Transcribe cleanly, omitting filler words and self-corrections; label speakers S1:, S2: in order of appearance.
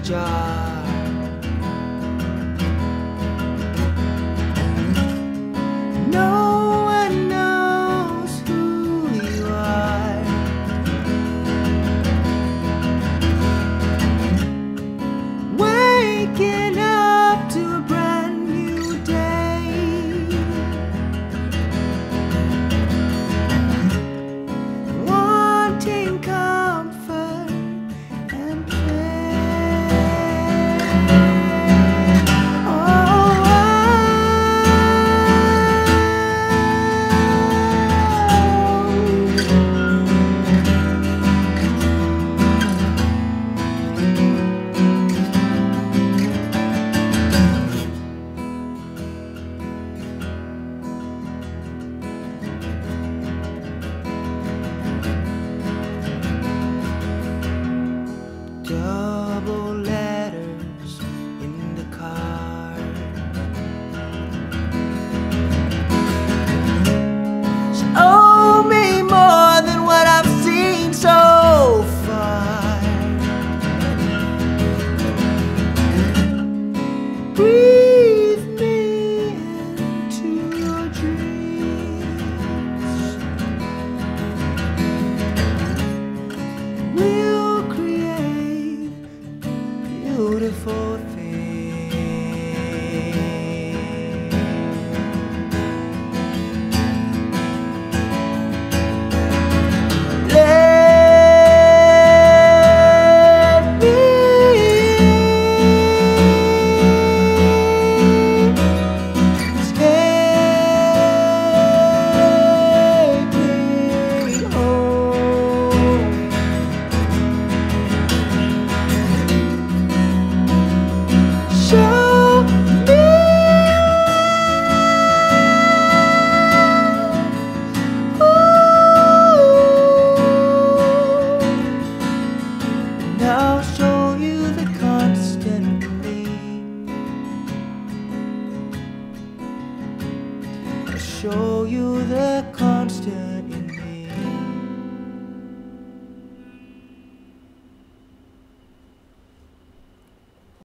S1: jar. No one knows who you are. Waking up to a brand new day, wanting comfort and play. Double letters in the car. She owe me more than what I've seen so far. Breathe me into your dreams. We'll create beautiful things. Let me take me home. Show me and I'll show you the constant in me. I'll show you the constant in me.